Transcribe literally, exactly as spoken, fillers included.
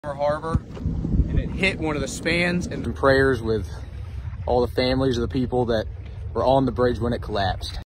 Harbor, and it hit one of the spans. And prayers with all the families of the people that were on the bridge when it collapsed.